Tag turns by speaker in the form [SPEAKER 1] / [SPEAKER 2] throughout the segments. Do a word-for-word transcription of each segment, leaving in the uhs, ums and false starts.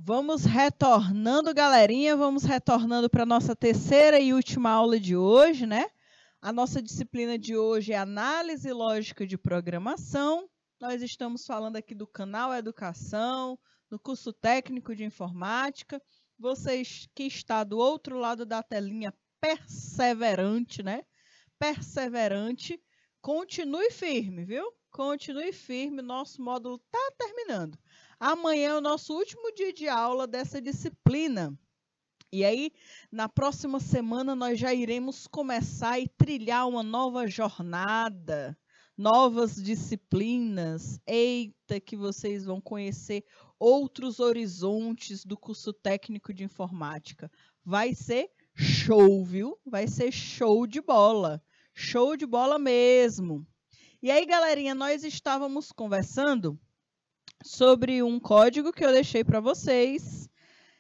[SPEAKER 1] Vamos retornando, galerinha, vamos retornando para a nossa terceira e última aula de hoje, né? A nossa disciplina de hoje é Análise Lógica de Programação. Nós estamos falando aqui do canal Educação, do curso técnico de informática. Vocês que está do outro lado da telinha, perseverante, né? Perseverante, continue firme, viu? Continue firme, nosso módulo está terminando. Amanhã é o nosso último dia de aula dessa disciplina. E aí, na próxima semana, nós já iremos começar e trilhar uma nova jornada, novas disciplinas. Eita, que vocês vão conhecer outros horizontes do curso técnico de informática. Vai ser show, viu? Vai ser show de bola. Show de bola mesmo. E aí, galerinha, nós estávamos conversando sobre um código que eu deixei para vocês.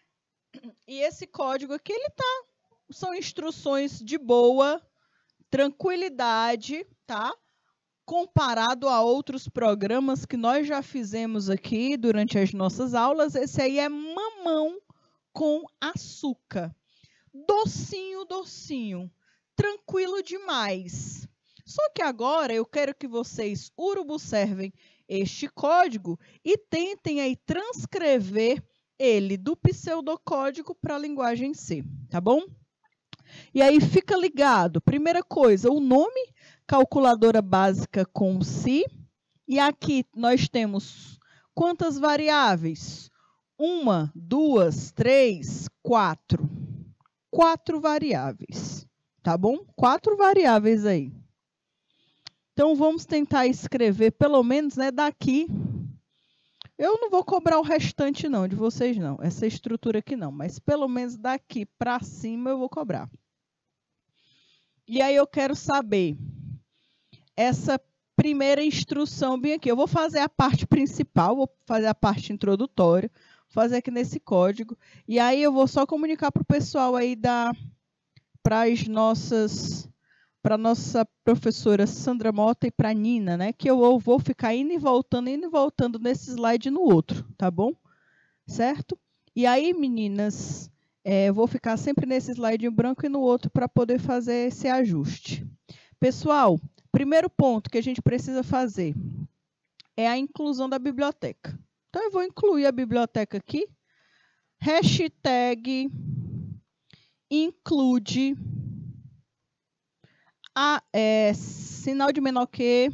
[SPEAKER 1] E esse código aqui, ele tá, são instruções de boa, tranquilidade, tá? Comparado a outros programas que nós já fizemos aqui durante as nossas aulas, esse aí é mamão com açúcar. Docinho, docinho. Tranquilo demais. Só que agora eu quero que vocês urubuservem este código e tentem aí transcrever ele do pseudocódigo para a linguagem C, tá bom? E aí fica ligado, primeira coisa, o nome, calculadora básica com C, e aqui nós temos quantas variáveis? Uma, duas, três, quatro. Quatro variáveis, tá bom? Quatro variáveis aí. Então, vamos tentar escrever, pelo menos, né, daqui. Eu não vou cobrar o restante, não, de vocês, não. Essa estrutura aqui, não. Mas, pelo menos, daqui para cima, eu vou cobrar. E aí, eu quero saber essa primeira instrução bem aqui. Eu vou fazer a parte principal, vou fazer a parte introdutória, vou fazer aqui nesse código. E aí, eu vou só comunicar para o pessoal aí da... para as nossas... para a nossa professora Sandra Mota e para a Nina, né? Que eu vou ficar indo e voltando, indo e voltando nesse slide e no outro, tá bom? Certo? E aí, meninas, é, eu vou ficar sempre nesse slide em branco e no outro para poder fazer esse ajuste. Pessoal, primeiro ponto que a gente precisa fazer é a inclusão da biblioteca. Então, eu vou incluir a biblioteca aqui. Hashtag include... A, é, sinal de menor que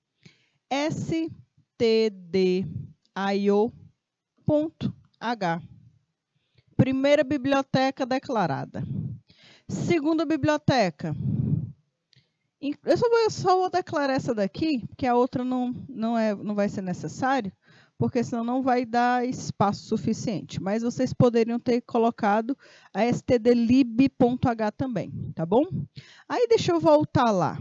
[SPEAKER 1] stdio.h. Primeira biblioteca declarada. Segunda biblioteca. Eu só vou, só vou declarar essa daqui, porque a outra não, não, é, não vai ser necessário, porque senão não vai dar espaço suficiente. Mas vocês poderiam ter colocado a stdlib.h também, tá bom? Aí deixa eu voltar lá.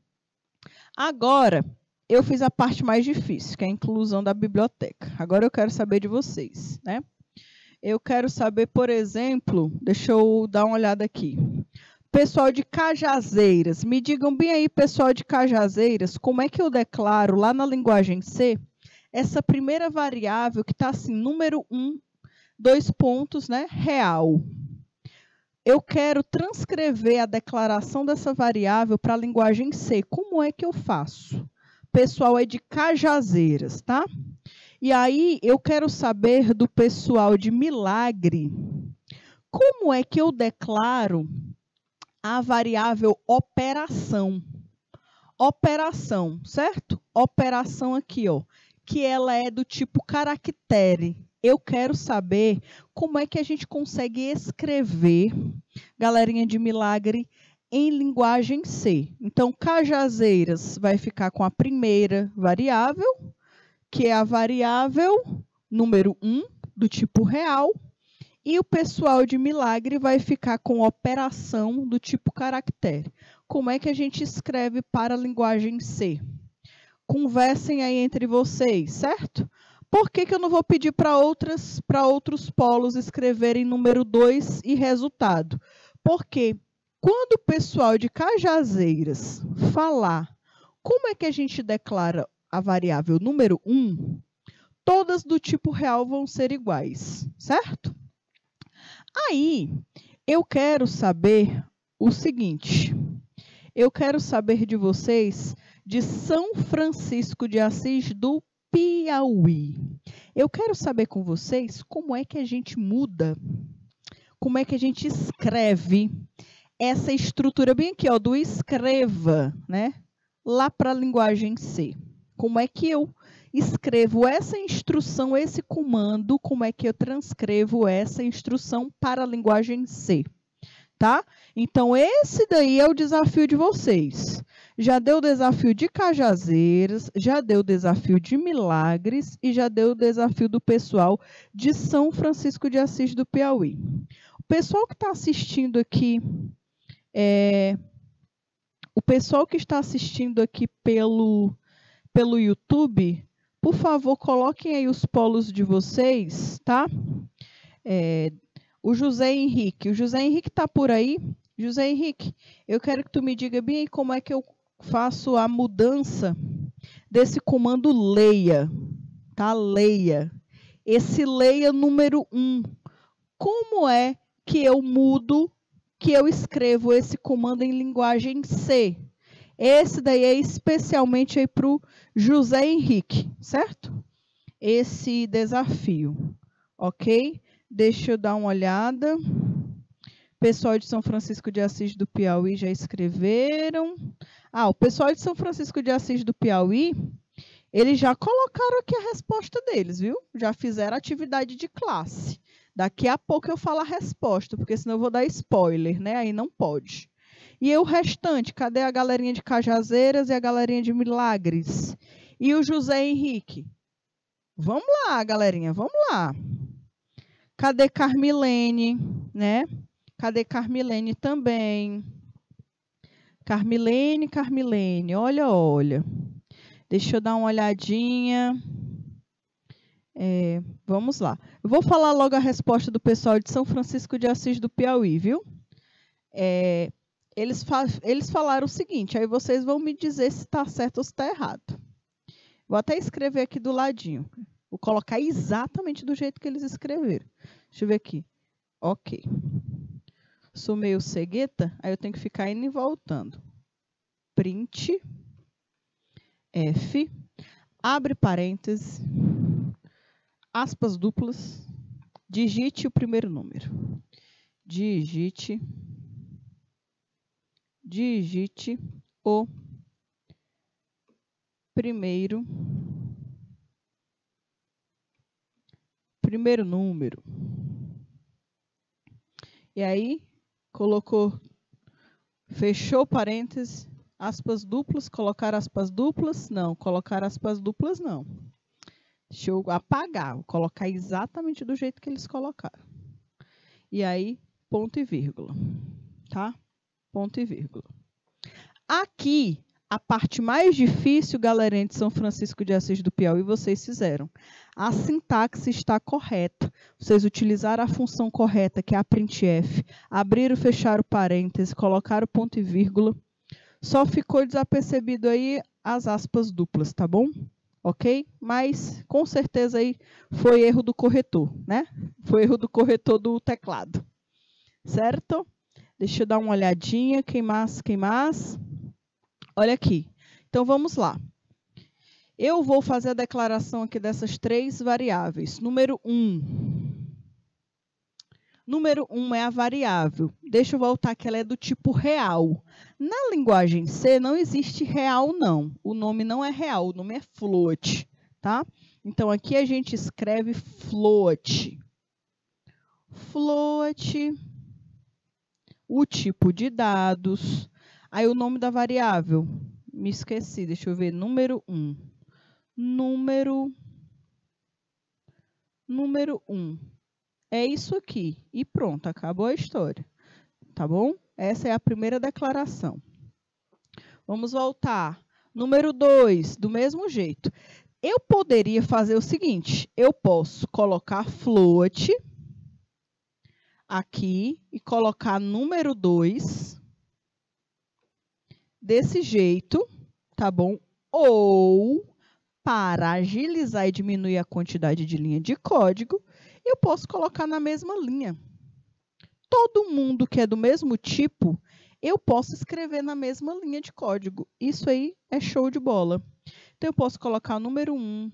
[SPEAKER 1] Agora, eu fiz a parte mais difícil, que é a inclusão da biblioteca. Agora eu quero saber de vocês, né? Eu quero saber, por exemplo, deixa eu dar uma olhada aqui. Pessoal de Cajazeiras, me digam bem aí, pessoal de Cajazeiras, como é que eu declaro lá na linguagem C essa primeira variável que está assim, número um, dois pontos, né, real. Eu quero transcrever a declaração dessa variável para a linguagem C. Como é que eu faço? Pessoal é de Cajazeiras, tá? E aí, eu quero saber do pessoal de Milagre, como é que eu declaro a variável operação? Operação, certo? Operação aqui, ó. Que ela é do tipo caractere. Eu quero saber como é que a gente consegue escrever, galerinha de Milagre, em linguagem C. Então, Cajazeiras vai ficar com a primeira variável, que é a variável número um, do tipo real, e o pessoal de Milagre vai ficar com operação do tipo caractere. Como é que a gente escreve para a linguagem C? Conversem aí entre vocês, certo? Por que que eu não vou pedir para outras, para outros polos escreverem número dois e resultado? Porque quando o pessoal de Cajazeiras falar como é que a gente declara a variável número um, todas do tipo real vão ser iguais, certo? Aí, eu quero saber o seguinte, eu quero saber de vocês de São Francisco de Assis do Piauí. Eu quero saber com vocês como é que a gente muda, como é que a gente escreve essa estrutura bem aqui, ó, do escreva, né? Lá para a linguagem C. Como é que eu escrevo essa instrução, esse comando, como é que eu transcrevo essa instrução para a linguagem C, tá? Então, esse daí é o desafio de vocês. Já deu o desafio de Cajazeiras, já deu o desafio de Milagres e já deu o desafio do pessoal de São Francisco de Assis do Piauí. O pessoal que está assistindo aqui, é, o pessoal que está assistindo aqui pelo, pelo YouTube, por favor, coloquem aí os polos de vocês, tá? É, o José Henrique, o José Henrique está por aí? José Henrique, eu quero que tu me diga bem aí como é que eu faço a mudança desse comando leia, tá? Leia. Esse leia número um. Como é que eu mudo, que eu escrevo esse comando em linguagem C? Esse daí é especialmente aí para o José Henrique, certo? Esse desafio, ok? Deixa eu dar uma olhada. Pessoal de São Francisco de Assis do Piauí já escreveram. Ah, o pessoal de São Francisco de Assis do Piauí, eles já colocaram aqui a resposta deles, viu? Já fizeram atividade de classe. Daqui a pouco eu falo a resposta, porque senão eu vou dar spoiler, né? Aí não pode. E o restante, cadê a galerinha de Cajazeiras e a galerinha de Milagres? E o José Henrique? Vamos lá, galerinha, vamos lá. Cadê Carmilene, né? Cadê Carmilene também? Carmilene, Carmilene, olha, olha. Deixa eu dar uma olhadinha. É, vamos lá. Eu vou falar logo a resposta do pessoal de São Francisco de Assis do Piauí, viu? É, eles, fa eles falaram o seguinte, aí vocês vão me dizer se está certo ou se está errado. Vou até escrever aqui do ladinho. Vou colocar exatamente do jeito que eles escreveram. Deixa eu ver aqui. Ok. Sou meio cegueta, aí eu tenho que ficar indo e voltando. Print, F, abre parênteses, aspas duplas, digite o primeiro número. Digite, digite o primeiro, primeiro número. E aí, colocou, fechou parênteses, aspas duplas, colocar aspas duplas? Não, colocar aspas duplas não. Deixa eu apagar, vou colocar exatamente do jeito que eles colocaram. E aí, ponto e vírgula, tá? Ponto e vírgula. Aqui, a parte mais difícil, galerinha de São Francisco de Assis do Piauí, vocês fizeram. A sintaxe está correta. Vocês utilizaram a função correta, que é a printf, abrir e fechar o parêntese, colocar o ponto e vírgula. Só ficou desapercebido aí as aspas duplas, tá bom? Ok? Mas, com certeza, aí foi erro do corretor, né? Foi erro do corretor do teclado. Certo? Deixa eu dar uma olhadinha. Quem mais? Quem mais? Olha aqui. Então, vamos lá. Eu vou fazer a declaração aqui dessas três variáveis. Número um. Número um é a variável. Deixa eu voltar que ela é do tipo real. Na linguagem C não existe real, não. O nome não é real, o nome é float, tá? Então, aqui a gente escreve float. Float, o tipo de dados. Aí, o nome da variável. Me esqueci, deixa eu ver. Número um. Número, número um. É isso aqui. E pronto, acabou a história. Tá bom? Essa é a primeira declaração. Vamos voltar. Número dois, do mesmo jeito. Eu poderia fazer o seguinte. Eu posso colocar float aqui e colocar número dois desse jeito, tá bom? Ou para agilizar e diminuir a quantidade de linha de código, eu posso colocar na mesma linha. Todo mundo que é do mesmo tipo, eu posso escrever na mesma linha de código. Isso aí é show de bola. Então, eu posso colocar o número um,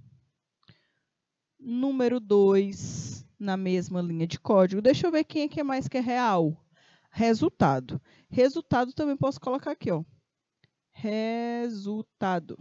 [SPEAKER 1] número dois na mesma linha de código. Deixa eu ver quem é que é mais que é real. Resultado. Resultado também posso colocar aqui, ó. Resultado.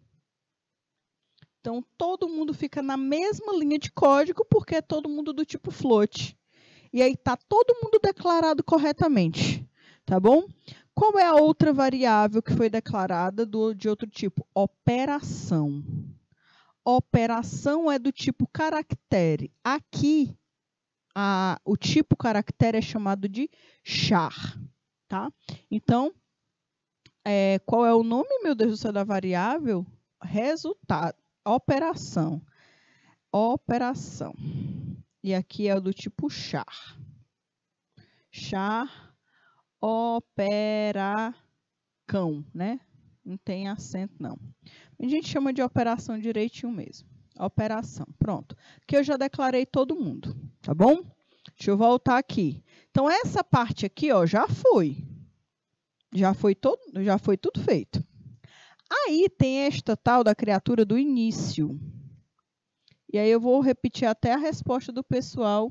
[SPEAKER 1] Então, todo mundo fica na mesma linha de código porque é todo mundo do tipo float. E aí está todo mundo declarado corretamente, tá bom? Qual é a outra variável que foi declarada do, de outro tipo? Operação. Operação é do tipo caractere. Aqui, a, o tipo caractere é chamado de char, tá? Então, é, qual é o nome, meu Deus do céu, da variável? Resultado. Operação. Operação. E aqui é o do tipo char. Char, operacão, né? Não tem acento, não. A gente chama de operação direitinho mesmo. Operação. Pronto. Aqui eu já declarei todo mundo, tá bom? Deixa eu voltar aqui. Então, essa parte aqui, ó, já foi. Já foi, todo, já foi tudo feito. Aí tem esta tal da criatura do início. E aí eu vou repetir até a resposta do pessoal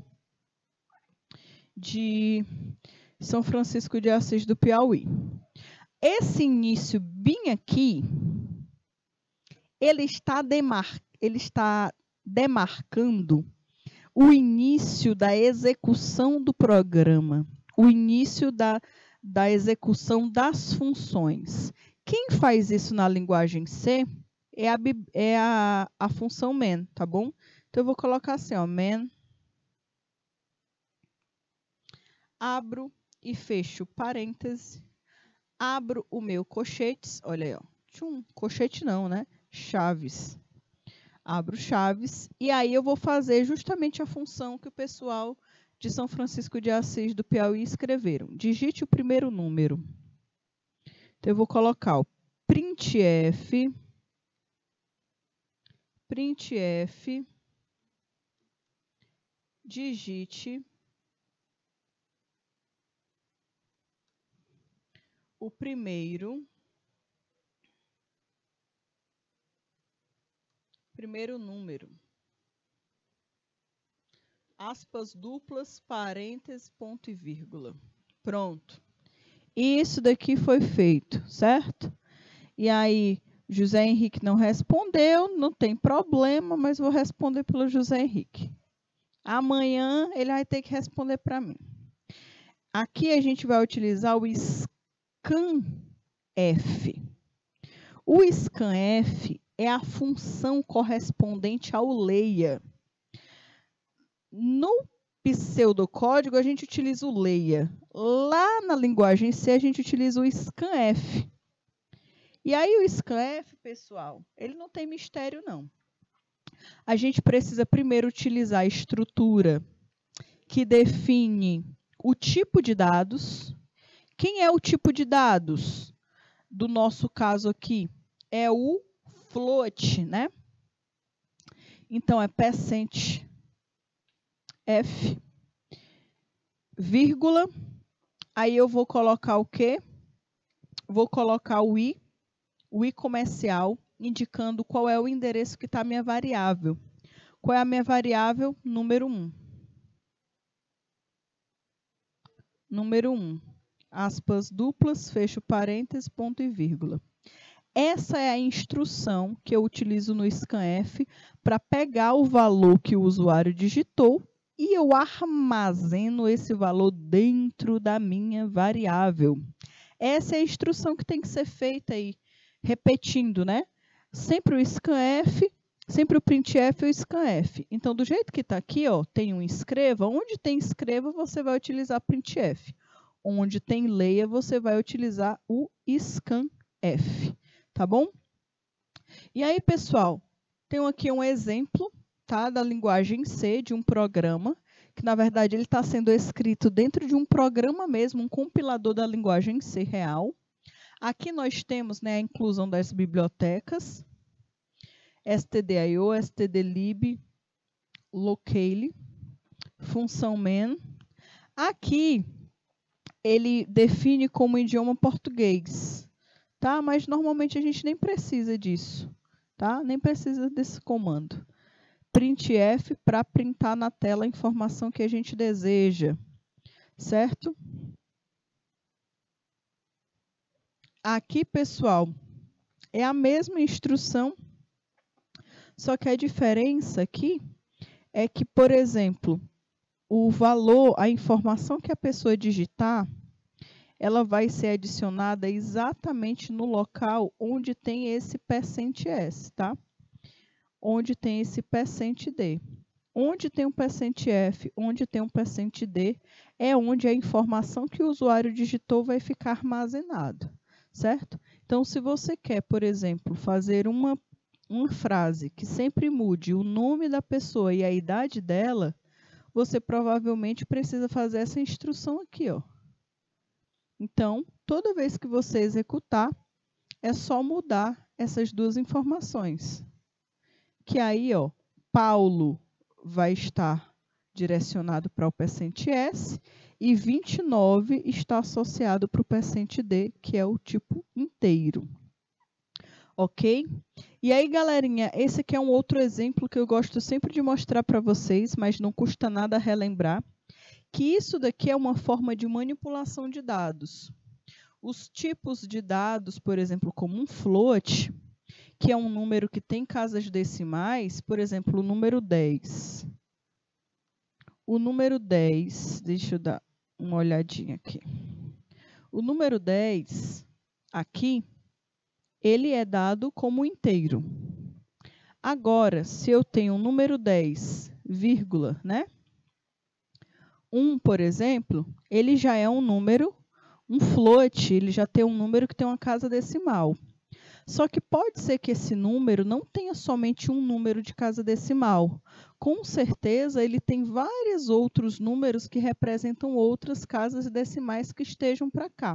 [SPEAKER 1] de São Francisco de Assis do Piauí. Esse início bem aqui, ele está, demar, ele está demarcando o início da execução do programa, o início da, da execução das funções. Quem faz isso na linguagem C é a, é a, a função main, tá bom? Então, eu vou colocar assim, ó, main, abro e fecho parêntese, abro o meu colchetes, olha aí, ó, tchum, colchete não, né? Chaves. Abro chaves e aí eu vou fazer justamente a função que o pessoal de São Francisco de Assis do Piauí escreveram. Digite o primeiro número. Então, eu vou colocar o printf, printf, digite o primeiro, primeiro número. Aspas duplas, parênteses, ponto e vírgula. Pronto. Isso daqui foi feito, certo? E aí, José Henrique não respondeu, não tem problema, mas vou responder pelo José Henrique. Amanhã ele vai ter que responder para mim. Aqui a gente vai utilizar o scanf. O scanf é a função correspondente ao leia. No pseudocódigo, a gente utiliza o leia. Lá na linguagem C, a gente utiliza o scanf. E aí, o scanf, pessoal, ele não tem mistério, não. A gente precisa primeiro utilizar a estrutura que define o tipo de dados. Quem é o tipo de dados? Do nosso caso aqui, é o float, né? Então, é percent f, vírgula, aí eu vou colocar o quê? Vou colocar o i, o i comercial, indicando qual é o endereço que está a minha variável. Qual é a minha variável? Número um. Número um. Aspas duplas, fecho parênteses, ponto e vírgula. Essa é a instrução que eu utilizo no scanf para pegar o valor que o usuário digitou e eu armazeno esse valor dentro da minha variável. Essa é a instrução que tem que ser feita aí, repetindo, né? Sempre o scanf, sempre o printf e o scanf. Então, do jeito que está aqui, ó, tem um escreva. Onde tem escreva, você vai utilizar printf. Onde tem leia, você vai utilizar o scanf. Tá bom? E aí, pessoal, tenho aqui um exemplo, tá, da linguagem C, de um programa, que, na verdade, ele está sendo escrito dentro de um programa mesmo, um compilador da linguagem C real. Aqui nós temos, né, a inclusão das bibliotecas. stdio, stdlib, locale, função main. Aqui, ele define como idioma português, tá? Mas normalmente a gente nem precisa disso, tá? Nem precisa desse comando. Printf para printar na tela a informação que a gente deseja, certo? Aqui, pessoal, é a mesma instrução, só que a diferença aqui é que, por exemplo, o valor, a informação que a pessoa digitar, ela vai ser adicionada exatamente no local onde tem esse percent S, tá? Onde tem esse percent D. Onde tem um percent F, onde tem um percent D, é onde a informação que o usuário digitou vai ficar armazenada, certo? Então, se você quer, por exemplo, fazer uma, uma frase que sempre mude o nome da pessoa e a idade dela, você provavelmente precisa fazer essa instrução aqui, ó. Então, toda vez que você executar, é só mudar essas duas informações. Que aí, ó, Paulo vai estar direcionado para o percent S e vinte e nove está associado para o percent D, que é o tipo inteiro. Ok? E aí, galerinha, esse aqui é um outro exemplo que eu gosto sempre de mostrar para vocês, mas não custa nada relembrar, que isso daqui é uma forma de manipulação de dados. Os tipos de dados, por exemplo, como um float, que é um número que tem casas decimais, por exemplo, o número dez. O número dez, deixa eu dar uma olhadinha aqui. O número dez, aqui, ele é dado como inteiro. Agora, se eu tenho um número dez, vírgula, né? um, por exemplo, ele já é um número, um float, ele já tem um número que tem uma casa decimal. Só que pode ser que esse número não tenha somente um número de casa decimal. Com certeza, ele tem vários outros números que representam outras casas decimais que estejam para cá.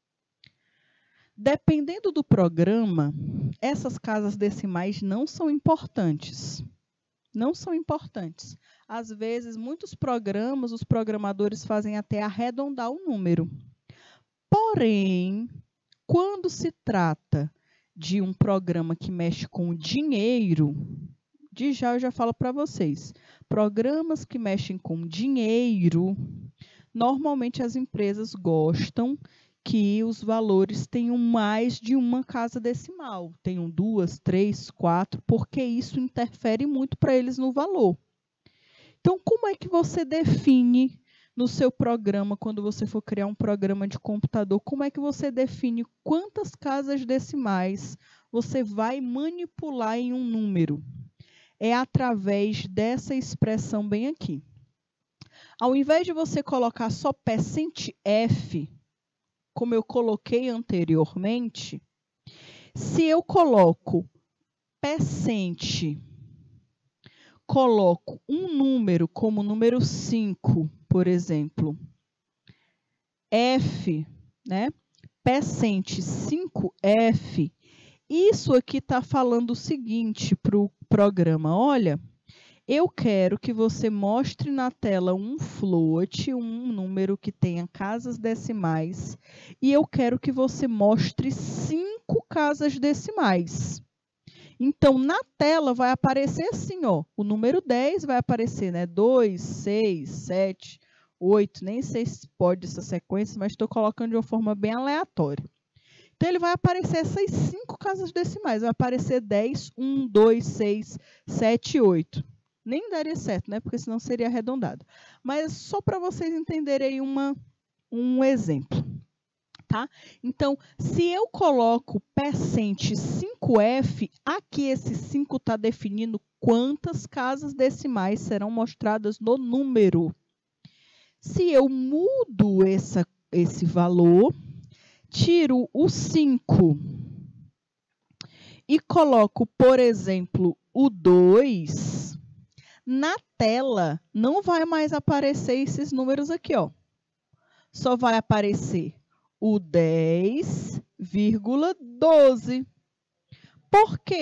[SPEAKER 1] Dependendo do programa, essas casas decimais não são importantes. Não são importantes. Às vezes, muitos programas, os programadores fazem até arredondar o número. Porém, quando se trata de um programa que mexe com dinheiro, de já eu já falo para vocês, programas que mexem com dinheiro, normalmente as empresas gostam que os valores tenham mais de uma casa decimal, tenham duas, três, quatro, porque isso interfere muito para eles no valor. Então, como é que você define no seu programa, quando você for criar um programa de computador, como é que você define quantas casas decimais você vai manipular em um número? É através dessa expressão bem aqui. Ao invés de você colocar só percent F, como eu coloquei anteriormente, se eu coloco percent, coloco um número como número cinco, por exemplo, F, né? Percent cinco F, isso aqui está falando o seguinte para o programa, olha, eu quero que você mostre na tela um float, um número que tenha casas decimais, e eu quero que você mostre cinco casas decimais. Então, na tela vai aparecer assim, ó, o número dez vai aparecer, né? dois, seis, sete, oito, nem sei se pode essa sequência, mas estou colocando de uma forma bem aleatória. Então, ele vai aparecer essas cinco casas decimais, vai aparecer dez, um, dois, seis, sete, oito. Nem daria certo, né? Porque senão seria arredondado. Mas só para vocês entenderem uma, um exemplo. Tá? Então, se eu coloco percent cinco F, aqui esse cinco está definindo quantas casas decimais serão mostradas no número. Se eu mudo essa, esse valor, tiro o cinco e coloco, por exemplo, o dois, na tela não vai mais aparecer esses números aqui, ó. Só vai aparecer o dez vírgula doze. Por quê?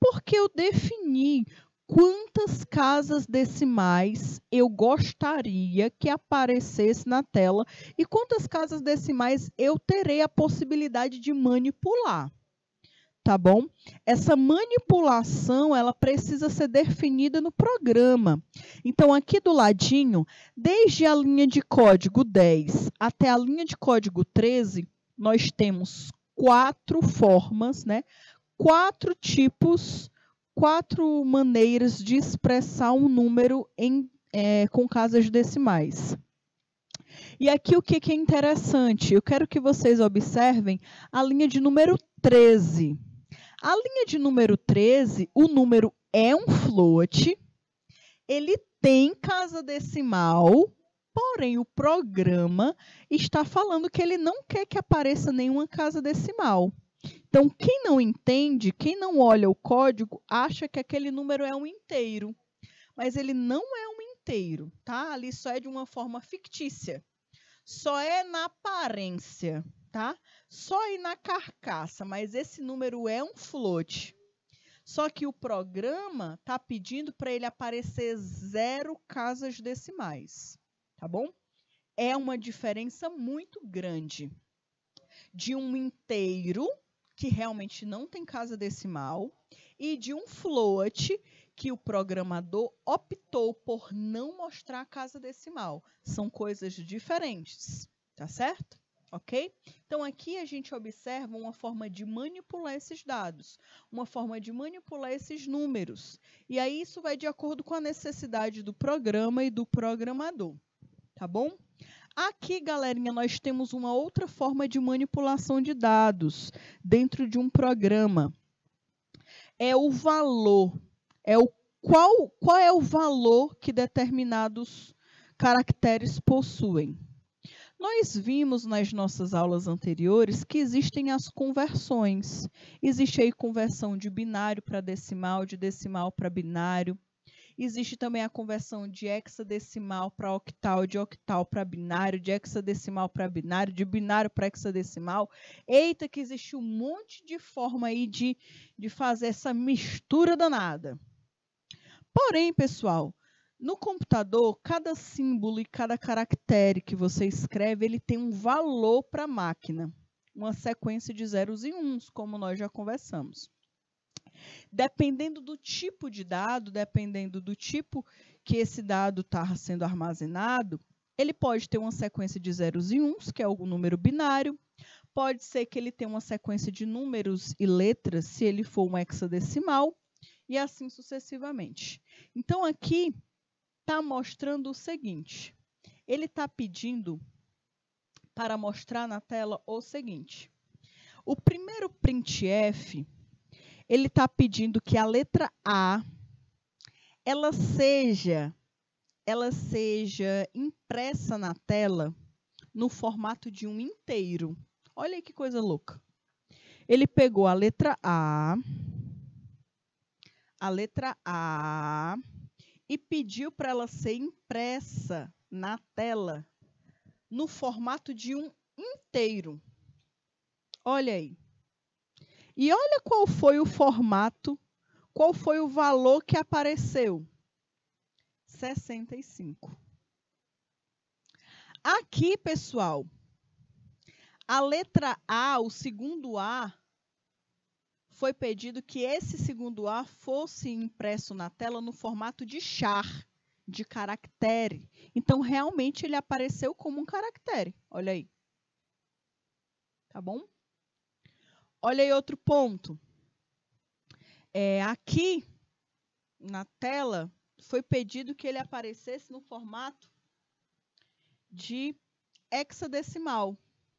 [SPEAKER 1] porque eu defini quantas casas decimais eu gostaria que aparecesse na tela e quantas casas decimais eu terei a possibilidade de manipular. Tá bom? Essa manipulação, ela precisa ser definida no programa. Então, aqui do ladinho, desde a linha de código dez até a linha de código treze, nós temos quatro formas, né? Quatro tipos, quatro maneiras de expressar um número em, é, com casas decimais. E aqui o que, que é interessante? Eu quero que vocês observem a linha de número treze. A linha de número treze, o número é um float, ele tem casa decimal, porém o programa está falando que ele não quer que apareça nenhuma casa decimal. Então, quem não entende, quem não olha o código, acha que aquele número é um inteiro. Mas ele não é um inteiro, tá? Ali só é de uma forma fictícia. Só é na aparência, tá? Só aí na carcaça, mas esse número é um float. Só que o programa está pedindo para ele aparecer zero casas decimais, tá bom? É uma diferença muito grande de um inteiro, que realmente não tem casa decimal, e de um float, que o programador optou por não mostrar a casa decimal. São coisas diferentes, tá certo? Ok? Então, aqui a gente observa uma forma de manipular esses dados, uma forma de manipular esses números. E aí, isso vai de acordo com a necessidade do programa e do programador, tá bom? Aqui, galerinha, nós temos uma outra forma de manipulação de dados dentro de um programa. É o valor. É o qual, qual é o valor que determinados caracteres possuem. Nós vimos nas nossas aulas anteriores que existem as conversões. Existe aí conversão de binário para decimal, de decimal para binário. Existe também a conversão de hexadecimal para octal, de octal para binário, de hexadecimal para binário, de binário para hexadecimal. Eita, que existe um monte de forma aí de, de fazer essa mistura danada. Porém, pessoal, no computador, cada símbolo e cada caractere que você escreve, ele tem um valor para a máquina. Uma sequência de zeros e uns, como nós já conversamos. Dependendo do tipo de dado, dependendo do tipo que esse dado está sendo armazenado, ele pode ter uma sequência de zeros e uns, que é o número binário. Pode ser que ele tenha uma sequência de números e letras, se ele for um hexadecimal, e assim sucessivamente. Então, aqui está mostrando o seguinte. Ele está pedindo para mostrar na tela o seguinte. O primeiro printf, ele está pedindo que a letra A, ela seja, ela seja impressa na tela no formato de um inteiro. Olha aí que coisa louca. Ele pegou a letra A, a letra A, e pediu para ela ser impressa na tela no formato de um inteiro. Olha aí. E olha qual foi o formato, qual foi o valor que apareceu. sessenta e cinco. Aqui, pessoal, a letra A, o segundo A, foi pedido que esse segundo A fosse impresso na tela no formato de char, de caractere. Então, realmente, ele apareceu como um caractere. Olha aí. Tá bom? Olha aí outro ponto. É, aqui, na tela, foi pedido que ele aparecesse no formato de hexadecimal.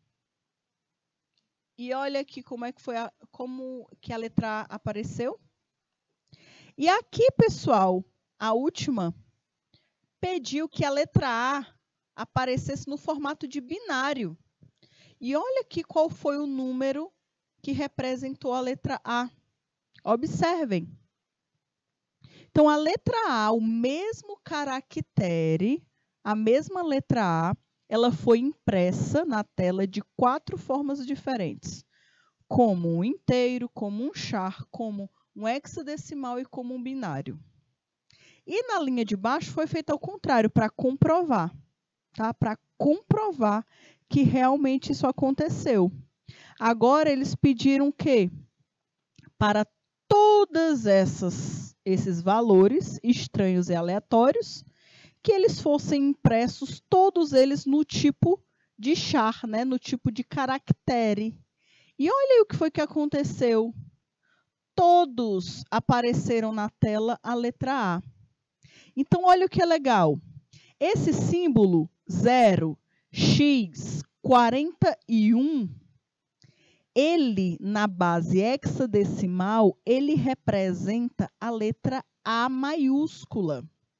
[SPEAKER 1] E olha aqui como é que foi a, como que a letra A apareceu. E aqui, pessoal, a última pediu que a letra A aparecesse no formato de binário. E olha aqui qual foi o número que representou a letra A. Observem. Então, a letra A, o mesmo caractere, a mesma letra A, ela foi impressa na tela de quatro formas diferentes. Como um inteiro, como um char, como um hexadecimal e como um binário. E na linha de baixo foi feito ao contrário, para comprovar, tá? Para comprovar que realmente isso aconteceu. Agora eles pediram o quê? Para todas essas esses valores estranhos e aleatórios, que eles fossem impressos todos eles no tipo de char, né? No tipo de caractere. E olha aí o que foi que aconteceu. Todos apareceram na tela a letra A. Então, olha o que é legal. Esse símbolo zero, x, quarenta e um, ele, na base hexadecimal, ele representa a letra A maiúscula.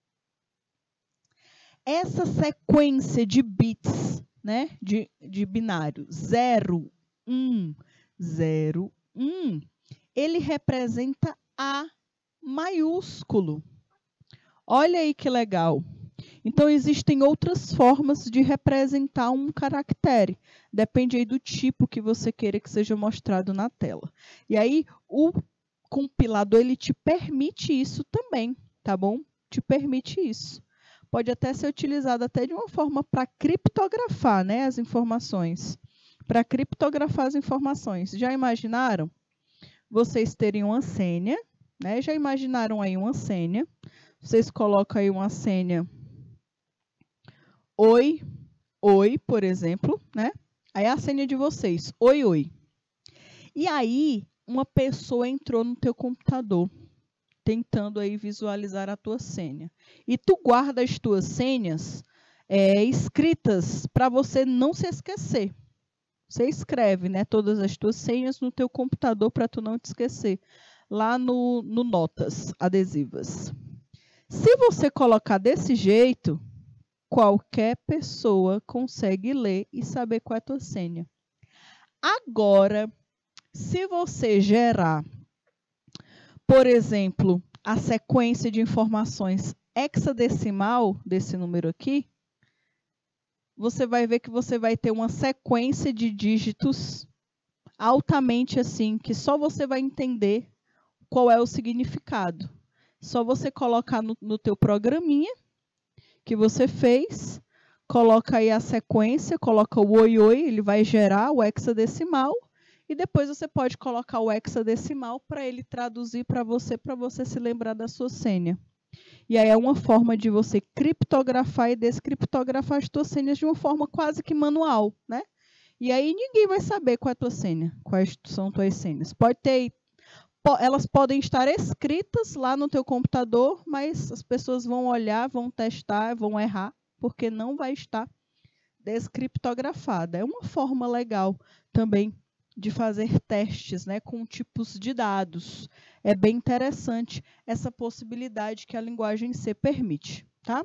[SPEAKER 1] Essa sequência de bits, né, de, de binário, zero, um, zero, um, ele representa A maiúsculo. Olha aí que legal. Então, existem outras formas de representar um caractere. Depende aí do tipo que você queira que seja mostrado na tela. E aí, o compilador, ele te permite isso também, tá bom? Te permite isso. Pode até ser utilizado até de uma forma para criptografar, né, as informações. Para criptografar as informações. Já imaginaram vocês terem uma senha, né? Já imaginaram aí uma senha? Vocês colocam aí uma senha oi, oi, por exemplo, né? Aí é a senha de vocês, oi, oi. E aí, uma pessoa entrou no teu computador, tentando aí visualizar a tua senha. E tu guarda as tuas senhas é, escritas para você não se esquecer. Você escreve, né, todas as tuas senhas no teu computador para tu não te esquecer. Lá no, no Notas adesivas. Se você colocar desse jeito, qualquer pessoa consegue ler e saber qual é a tua senha. Agora, se você gerar, por exemplo, a sequência de informações hexadecimal desse número aqui, você vai ver que você vai ter uma sequência de dígitos altamente assim, que só você vai entender qual é o significado. Só você colocar no, no teu programinha que você fez, coloca aí a sequência, coloca o oi, oi, ele vai gerar o hexadecimal, e depois você pode colocar o hexadecimal para ele traduzir para você, para você se lembrar da sua senha. E aí é uma forma de você criptografar e descriptografar as tuas senhas de uma forma quase que manual, né? E aí ninguém vai saber qual é a tua senha, quais são tuas senhas. Pode ter, elas podem estar escritas lá no teu computador, mas as pessoas vão olhar, vão testar, vão errar, porque não vai estar descriptografada. É uma forma legal também de fazer testes, né, com tipos de dados. É bem interessante essa possibilidade que a linguagem C permite, tá?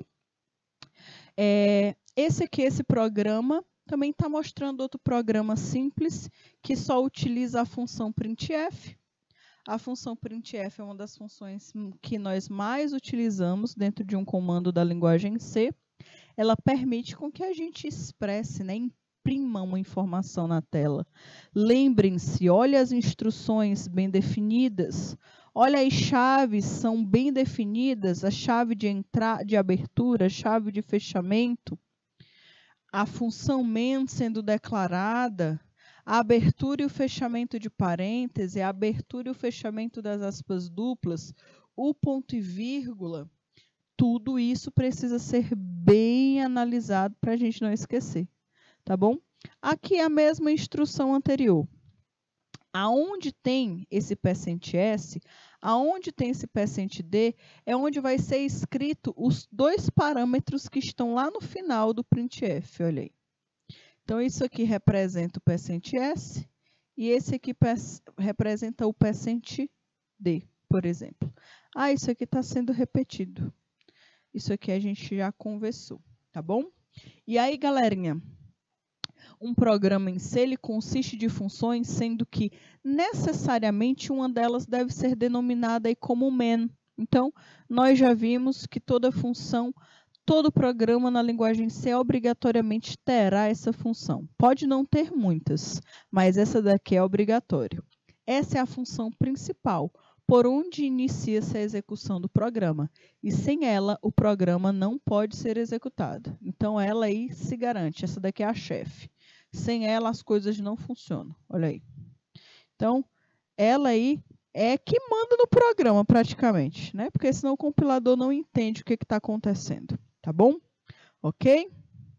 [SPEAKER 1] É, esse aqui, esse programa, também está mostrando outro programa simples que só utiliza a função printf. A função printf é uma das funções que nós mais utilizamos dentro de um comando da linguagem C. Ela permite com que a gente expresse, né, imprima uma informação na tela. Lembrem-se, olha as instruções bem definidas, olha as chaves são bem definidas, a chave de entrada, de abertura, a chave de fechamento, a função main sendo declarada, a abertura e o fechamento de parêntese, a abertura e o fechamento das aspas duplas, o ponto e vírgula, tudo isso precisa ser bem analisado para a gente não esquecer, tá bom? Aqui é a mesma instrução anterior. Aonde tem esse percent S, aonde tem esse percent D, é onde vai ser escrito os dois parâmetros que estão lá no final do printf, olha aí. Então, isso aqui representa o percent S e esse aqui representa o percent D, por exemplo. Ah, isso aqui está sendo repetido. Isso aqui a gente já conversou, tá bom? E aí, galerinha, um programa em C, ele consiste de funções, sendo que necessariamente uma delas deve ser denominada aí como main. Então, nós já vimos que toda função, todo programa na linguagem C obrigatoriamente terá essa função. Pode não ter muitas, mas essa daqui é obrigatória. Essa é a função principal. por onde inicia-se a execução do programa. E sem ela, o programa não pode ser executado. Então, ela aí se garante. Essa daqui é a chefe. Sem ela, as coisas não funcionam. Olha aí. Então, ela aí é que manda no programa, praticamente, né? Porque senão o compilador não entende o que está acontecendo. Tá bom? Ok?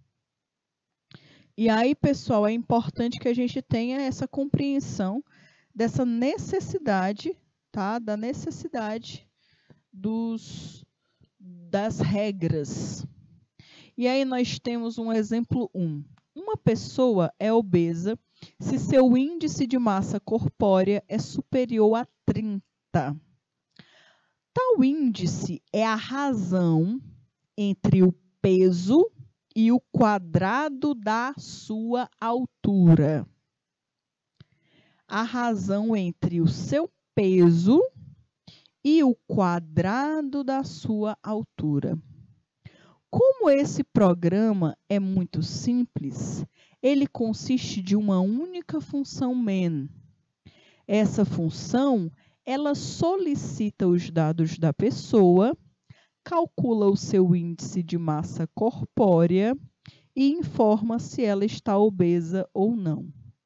[SPEAKER 1] E aí, pessoal, é importante que a gente tenha essa compreensão dessa necessidade, tá? Da necessidade dos, das regras. E aí nós temos um exemplo um. Uma pessoa é obesa se seu índice de massa corpórea é superior a trinta. Tal índice é a razão entre o peso e o quadrado da sua altura. A razão entre o seu peso e o quadrado da sua altura. Como esse programa é muito simples, ele consiste de uma única função main. Essa função, ela solicita os dados da pessoa, calcula o seu índice de massa corpórea e informa se ela está obesa ou não.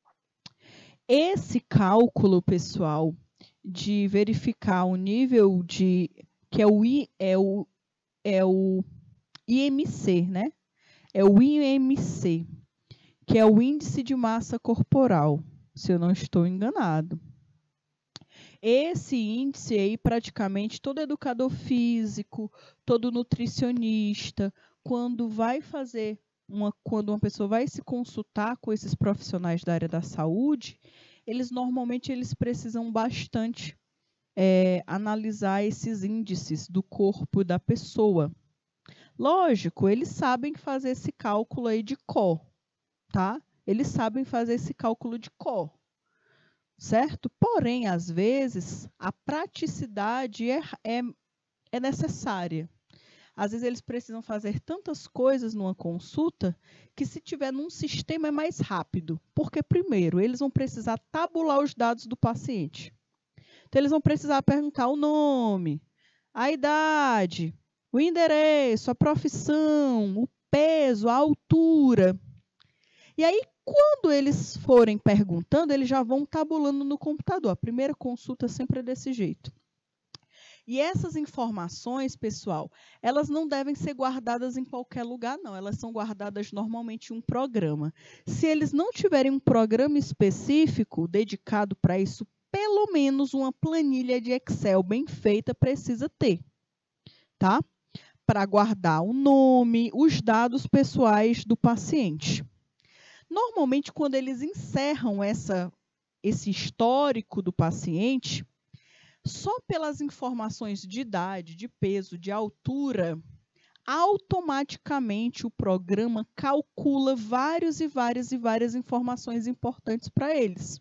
[SPEAKER 1] Esse cálculo, pessoal, de verificar o nível de, que é o, I, é o, é o I M C, né? É o I M C, que é o índice de massa corporal, se eu não estou enganado. Esse índice aí, praticamente, todo educador físico, todo nutricionista, quando vai fazer, uma, quando uma pessoa vai se consultar com esses profissionais da área da saúde, eles normalmente eles precisam bastante é, analisar esses índices do corpo da pessoa. Lógico, eles sabem fazer esse cálculo aí de cor, tá? Eles sabem fazer esse cálculo de cor. Certo? Porém, às vezes, a praticidade é, é, é necessária. Às vezes, eles precisam fazer tantas coisas numa consulta que, se tiver num sistema, é mais rápido. Porque, primeiro, eles vão precisar tabular os dados do paciente. Então, eles vão precisar perguntar o nome, a idade, o endereço, a profissão, o peso, a altura. E aí, quando eles forem perguntando, eles já vão tabulando no computador. A primeira consulta sempre é desse jeito. E essas informações, pessoal, elas não devem ser guardadas em qualquer lugar, não. Elas são guardadas normalmente em um programa. Se eles não tiverem um programa específico dedicado para isso, pelo menos uma planilha de Excel bem feita precisa ter, tá? Para guardar o nome, os dados pessoais do paciente. Normalmente, quando eles encerram essa, esse histórico do paciente, só pelas informações de idade, de peso, de altura, automaticamente o programa calcula vários e várias e várias informações importantes para eles.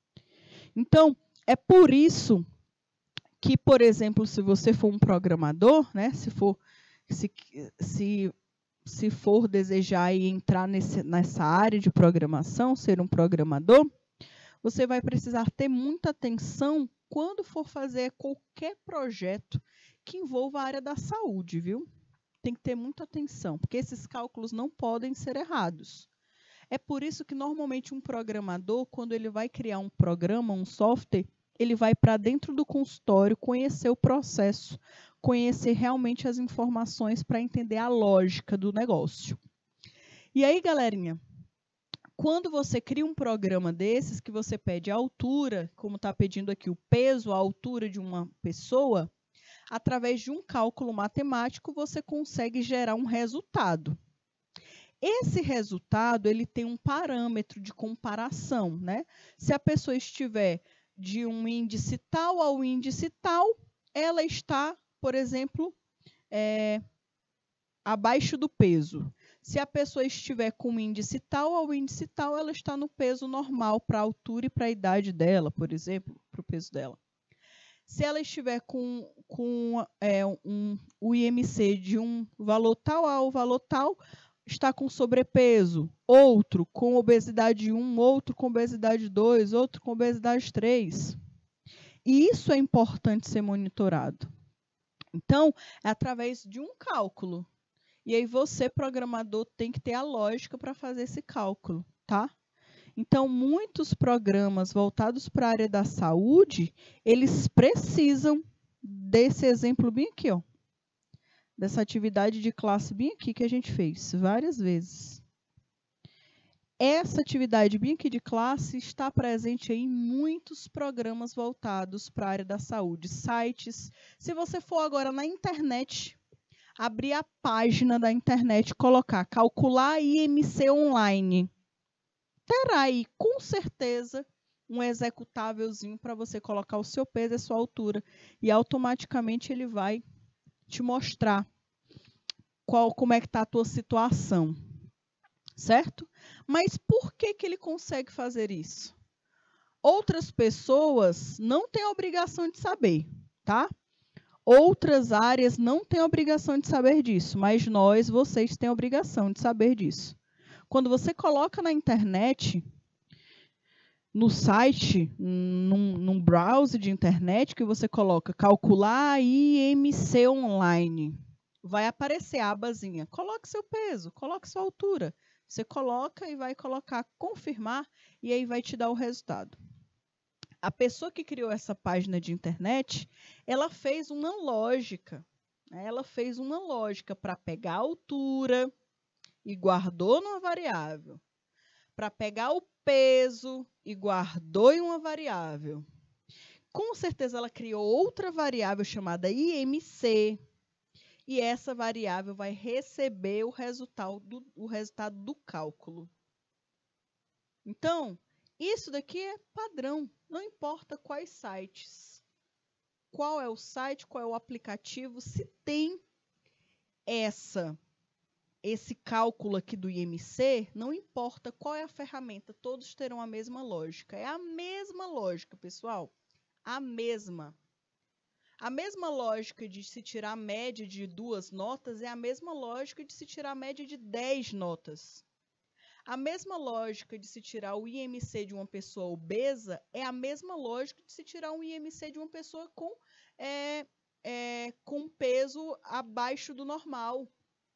[SPEAKER 1] Então, é por isso que, por exemplo, se você for um programador, né, se for, se, se se for desejar entrar nesse, nessa área de programação, ser um programador, você vai precisar ter muita atenção quando for fazer qualquer projeto que envolva a área da saúde, viu? Tem que ter muita atenção, porque esses cálculos não podem ser errados. É por isso que, normalmente, um programador, quando ele vai criar um programa, um software, ele vai para dentro do consultório conhecer o processo, conhecer realmente as informações para entender a lógica do negócio. E aí, galerinha, quando você cria um programa desses, que você pede a altura, como está pedindo aqui o peso, a altura de uma pessoa, através de um cálculo matemático, você consegue gerar um resultado. Esse resultado, ele tem um parâmetro de comparação, né? Se a pessoa estiver de um índice tal ao índice tal, ela está, por exemplo, é, abaixo do peso. Se a pessoa estiver com um índice tal ao índice tal, ela está no peso normal para a altura e para a idade dela, por exemplo, para o peso dela. Se ela estiver com, com é, um, o I M C de um valor tal ao valor tal, está com sobrepeso. Outro com obesidade um, outro com obesidade dois, outro com obesidade três. E isso é importante ser monitorado. Então, é através de um cálculo. E aí você, programador, tem que ter a lógica para fazer esse cálculo, tá? Então, muitos programas voltados para a área da saúde, eles precisam desse exemplo bem aqui, ó. Dessa atividade de classe bem aqui que a gente fez várias vezes. Essa atividade bem aqui de classe está presente em muitos programas voltados para a área da saúde, sites. Se você for agora na internet, abrir a página da internet, colocar calcular I M C online, terá aí com certeza um executávelzinho para você colocar o seu peso e a sua altura e automaticamente ele vai te mostrar qual, como é que está a tua situação, certo? Mas por que que ele consegue fazer isso? Outras pessoas não têm a obrigação de saber, tá? Outras áreas não têm a obrigação de saber disso, mas nós, vocês, têm a obrigação de saber disso. Quando você coloca na internet, no site, num, num browser de internet, que você coloca calcular I M C online, vai aparecer a abazinha. Coloque seu peso, coloque sua altura. Você coloca e vai colocar confirmar e aí vai te dar o resultado. A pessoa que criou essa página de internet, ela fez uma lógica. Né? Ela fez uma lógica para pegar a altura e guardou numa variável. Para pegar o peso e guardou em uma variável. Com certeza ela criou outra variável chamada I M C. E essa variável vai receber o resultado do, o resultado do cálculo. Então, isso daqui é padrão, não importa quais sites. Qual é o site, qual é o aplicativo, se tem essa, esse cálculo aqui do I M C, não importa qual é a ferramenta, todos terão a mesma lógica. É a mesma lógica, pessoal, a mesma. A mesma lógica de se tirar a média de duas notas é a mesma lógica de se tirar a média de dez notas. A mesma lógica de se tirar o I M C de uma pessoa obesa é a mesma lógica de se tirar um I M C de uma pessoa com, é, é, com peso abaixo do normal.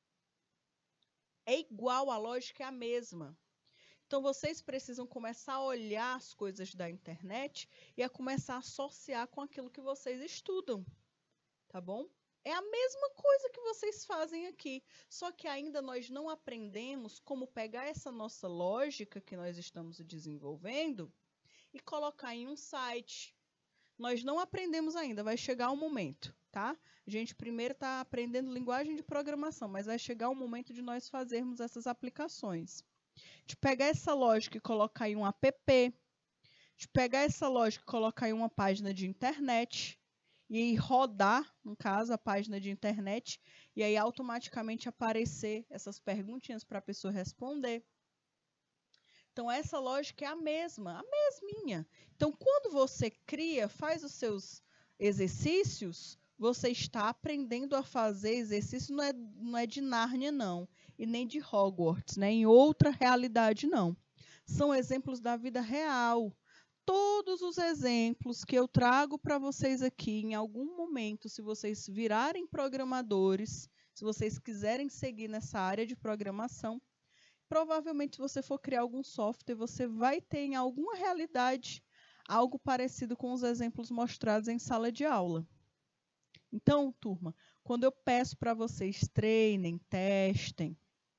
[SPEAKER 1] É igual, a lógica é a mesma. Então, vocês precisam começar a olhar as coisas da internet e a começar a associar com aquilo que vocês estudam, tá bom? É a mesma coisa que vocês fazem aqui, só que ainda nós não aprendemos como pegar essa nossa lógica que nós estamos desenvolvendo e colocar em um site. Nós não aprendemos ainda, vai chegar um momento, tá? A gente primeiro está aprendendo linguagem de programação, mas vai chegar um momento de nós fazermos essas aplicações. De pegar essa lógica e colocar em um app, de pegar essa lógica e colocar em uma página de internet e rodar, no caso, a página de internet e aí automaticamente aparecer essas perguntinhas para a pessoa responder. Então, essa lógica é a mesma, a mesminha. Então, quando você cria, faz os seus exercícios, você está aprendendo a fazer exercício, não é, não é de Nárnia, não. E nem de Hogwarts, né? Em outra realidade, não. São exemplos da vida real. Todos os exemplos que eu trago para vocês aqui, em algum momento, se vocês virarem programadores, se vocês quiserem seguir nessa área de programação, provavelmente, se você for criar algum software, você vai ter em alguma realidade algo parecido com os exemplos mostrados em sala de aula. Então, turma, quando eu peço para vocês treinem, testem,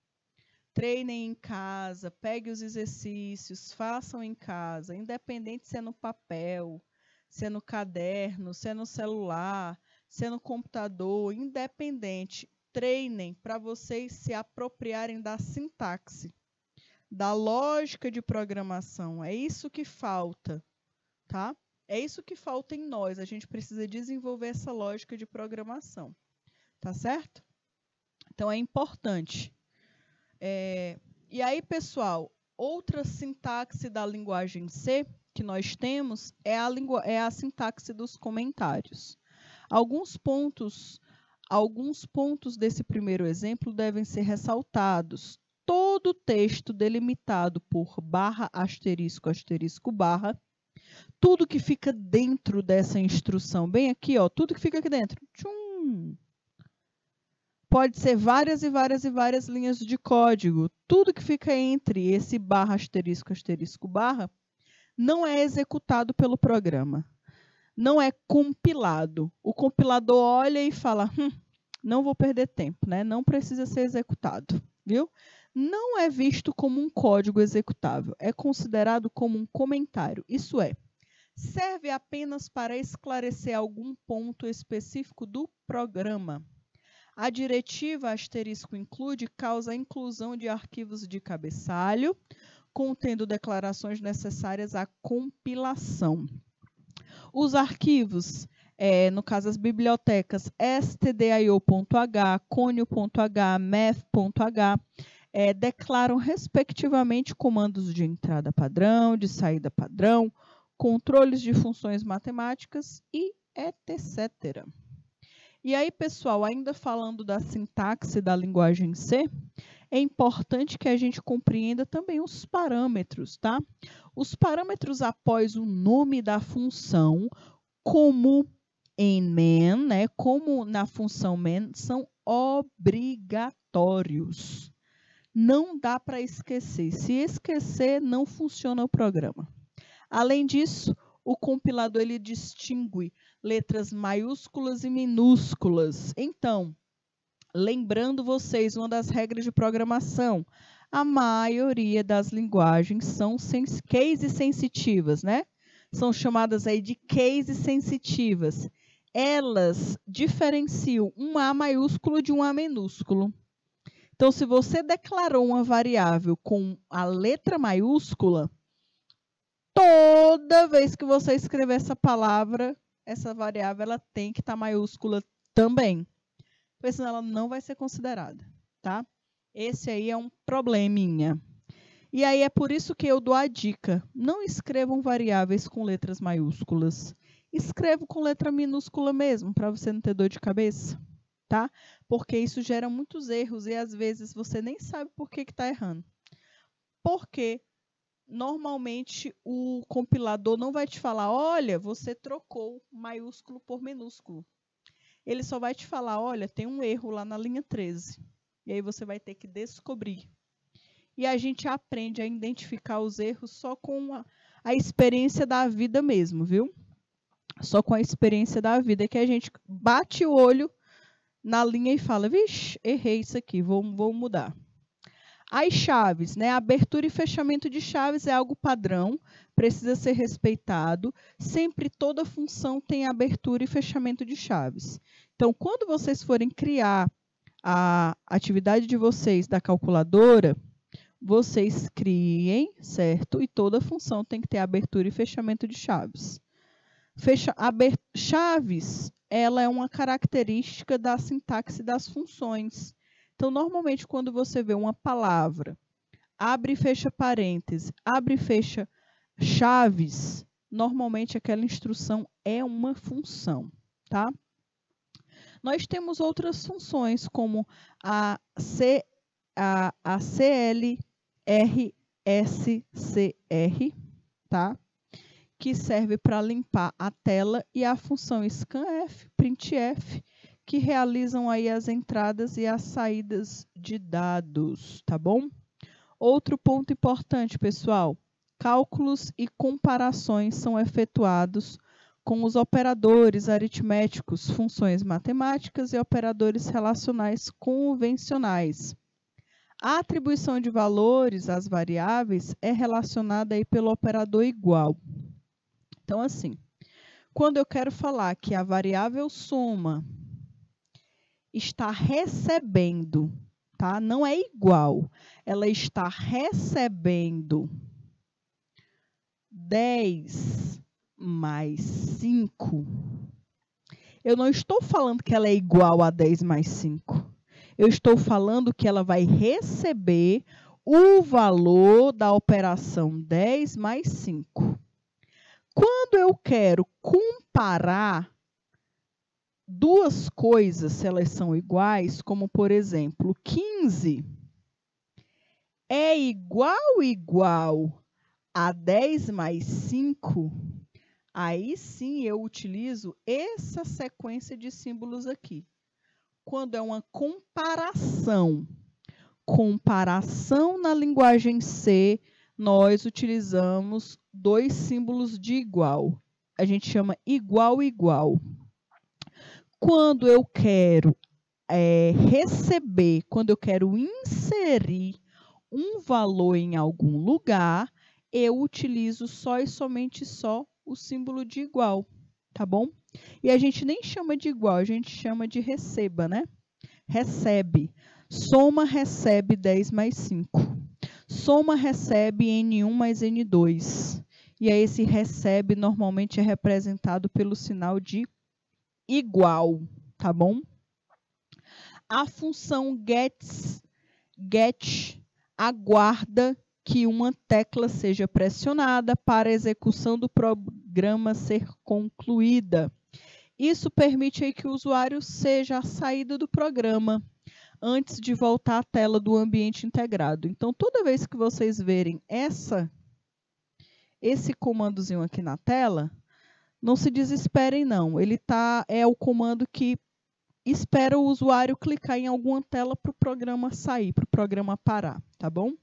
[SPEAKER 1] treinem em casa, peguem os exercícios, façam em casa, independente se é no papel, se é no caderno, se é no celular, se é no computador, independente, treinem para vocês se apropriarem da sintaxe, da lógica de programação. É isso que falta, tá? É isso que falta em nós. A gente precisa desenvolver essa lógica de programação, tá certo? Então, é importante. É, e aí, pessoal, outra sintaxe da linguagem C que nós temos é a, é a sintaxe dos comentários. Alguns pontos, alguns pontos desse primeiro exemplo devem ser ressaltados. Todo texto delimitado por barra, asterisco, asterisco, barra, Tudo que fica dentro dessa instrução, bem aqui, ó, tudo que fica aqui dentro, tchum, pode ser várias e várias e várias linhas de código. Tudo que fica entre esse barra, asterisco, asterisco, barra, não é executado pelo programa. Não é compilado. O compilador olha e fala, hum, não vou perder tempo, né? Não precisa ser executado, viu? Não é visto como um código executável. É considerado como um comentário. Isso é, serve apenas para esclarecer algum ponto específico do programa. A diretiva asterisco include causa a inclusão de arquivos de cabeçalho, contendo declarações necessárias à compilação. Os arquivos, é, no caso as bibliotecas stdio.h, conio.h, math.h, é, declaram respectivamente comandos de entrada padrão, de saída padrão, controles de funções matemáticas e etcétera. E aí, pessoal, ainda falando da sintaxe da linguagem C, é importante que a gente compreenda também os parâmetros, tá? Os parâmetros após o nome da função, como em main, né? Como na função main, são obrigatórios. Não dá para esquecer. Se esquecer, não funciona o programa. Além disso, o compilador ele distingue letras maiúsculas e minúsculas. Então, lembrando vocês, uma das regras de programação, a maioria das linguagens são case sensitivas, né? São chamadas aí de case sensitivas. Elas diferenciam um A maiúsculo de um A minúsculo. Então, se você declarou uma variável com a letra maiúscula, toda vez que você escrever essa palavra, essa variável ela tem que estar maiúscula também. Porque senão ela não vai ser considerada, tá? Esse aí é um probleminha. E aí é por isso que eu dou a dica. Não escrevam variáveis com letras maiúsculas. Escrevam com letra minúscula mesmo, para você não ter dor de cabeça, tá? Porque isso gera muitos erros e às vezes você nem sabe por que está errando. Porque normalmente o compilador não vai te falar, olha, você trocou maiúsculo por minúsculo. Ele só vai te falar, olha, tem um erro lá na linha treze. E aí você vai ter que descobrir. E a gente aprende a identificar os erros só com a, a experiência da vida mesmo, viu? Só com a experiência da vida que a gente bate o olho na linha e fala, vixe, errei isso aqui, vou, vou mudar. As chaves, né? Abertura e fechamento de chaves é algo padrão, precisa ser respeitado. Sempre toda função tem abertura e fechamento de chaves. Então, quando vocês forem criar a atividade de vocês da calculadora, vocês criem, certo? E toda função tem que ter abertura e fechamento de chaves. Fecha, aber, chaves, ela é uma característica da sintaxe das funções. Então, normalmente, quando você vê uma palavra, abre e fecha parênteses, abre e fecha chaves, normalmente aquela instrução é uma função, tá? Nós temos outras funções, como a, C, a, a C L R S C R, tá? Que serve para limpar a tela, e a função scanf, printf, que realizam aí as entradas e as saídas de dados, tá bom? Outro ponto importante, pessoal, cálculos e comparações são efetuados com os operadores aritméticos, funções matemáticas e operadores relacionais convencionais. A atribuição de valores às variáveis é relacionada aí pelo operador igual. Então, assim, quando eu quero falar que a variável soma está recebendo, tá? Não é igual, ela está recebendo dez mais cinco. Eu não estou falando que ela é igual a dez mais cinco. Eu estou falando que ela vai receber o valor da operação dez mais cinco. Quando eu quero comparar duas coisas, se elas são iguais, como, por exemplo, quinze é igual igual a dez mais cinco, Aí sim eu utilizo essa sequência de símbolos aqui. Quando é uma comparação, comparação na linguagem C, nós utilizamos dois símbolos de igual. A gente chama igual, igual. Quando eu quero é, receber, quando eu quero inserir um valor em algum lugar, eu utilizo só e somente só o símbolo de igual, tá bom? E a gente nem chama de igual, a gente chama de receba, né? Recebe. Soma recebe dez mais cinco. Soma recebe N um mais N dois. E aí esse recebe normalmente é representado pelo sinal de igual, tá bom? A função gets, get aguarda que uma tecla seja pressionada para a execução do programa ser concluída. Isso permite aí que o usuário seja a saída do programa antes de voltar à tela do ambiente integrado. Então, toda vez que vocês verem essa, esse comandozinho aqui na tela, não se desesperem não. Ele tá, é o comando que espera o usuário clicar em alguma tela para o programa sair, para o programa parar, tá bom?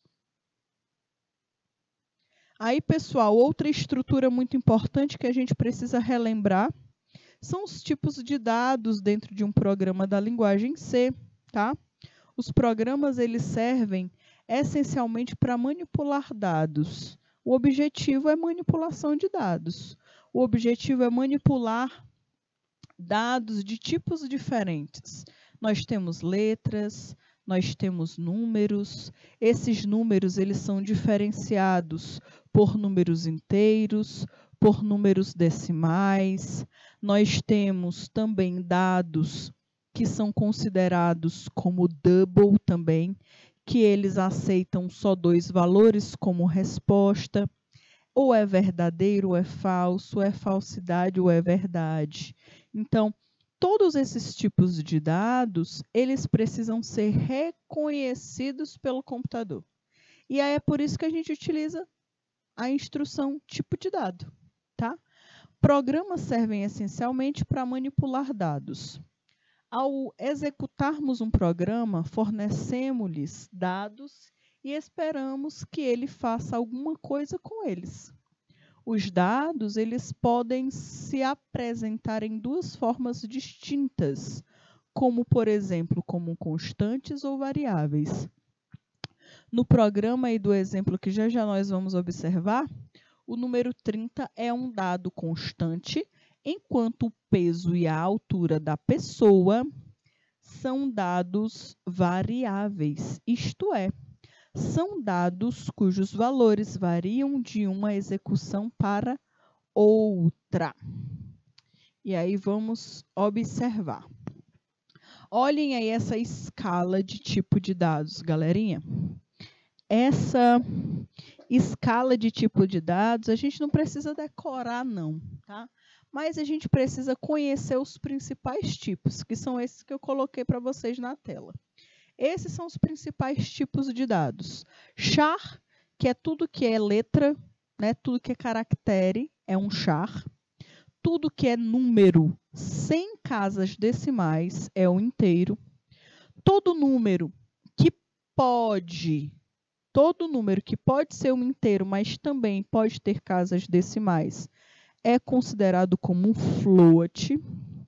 [SPEAKER 1] Aí, pessoal, outra estrutura muito importante que a gente precisa relembrar são os tipos de dados dentro de um programa da linguagem C, tá? Os programas, eles servem essencialmente para manipular dados. O objetivo é manipulação de dados. O objetivo é manipular dados de tipos diferentes. Nós temos letras, nós temos números. Esses números, eles são diferenciados por números inteiros, por números decimais. Nós temos também dados que são considerados como double também, que eles aceitam só dois valores como resposta. Ou é verdadeiro, ou é falso, ou é falsidade, ou é verdade. Então, todos esses tipos de dados, eles precisam ser reconhecidos pelo computador. E aí é por isso que a gente utiliza a instrução tipo de dado, tá? Programas servem essencialmente para manipular dados. Ao executarmos um programa, fornecemos-lhes dados e esperamos que ele faça alguma coisa com eles. Os dados, eles podem se apresentar em duas formas distintas, como, por exemplo, como constantes ou variáveis. No programa aí do exemplo que já já nós vamos observar, o número trinta é um dado constante, enquanto o peso e a altura da pessoa são dados variáveis, isto é, são dados cujos valores variam de uma execução para outra. E aí vamos observar. Olhem aí essa escala de tipo de dados, galerinha. Essa escala de tipo de dados, a gente não precisa decorar não, tá? Mas a gente precisa conhecer os principais tipos, que são esses que eu coloquei para vocês na tela. Esses são os principais tipos de dados. Char, que é tudo que é letra, né? Tudo que é caractere, é um char. Tudo que é número sem casas decimais é um inteiro. Todo número que pode, todo número que pode ser um inteiro, mas também pode ter casas decimais, é considerado como um float.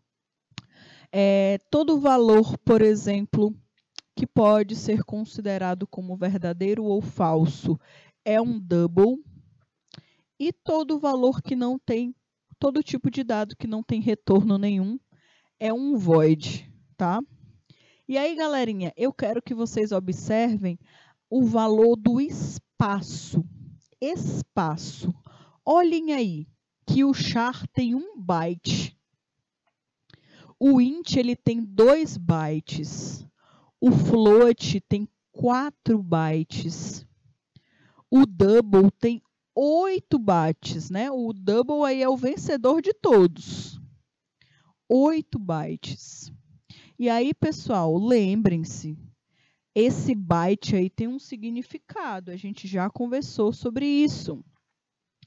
[SPEAKER 1] É, todo valor, por exemplo, que pode ser considerado como verdadeiro ou falso, é um double. E todo valor que não tem, todo tipo de dado que não tem retorno nenhum, é um void, tá? E aí, galerinha, eu quero que vocês observem o valor do espaço. Espaço. Olhem aí, que o char tem um byte. O int, ele tem dois bytes. O float tem quatro bytes. O double tem oito bytes, né? O double aí é o vencedor de todos. oito bytes. E aí, pessoal, lembrem-se, esse byte aí tem um significado. A gente já conversou sobre isso.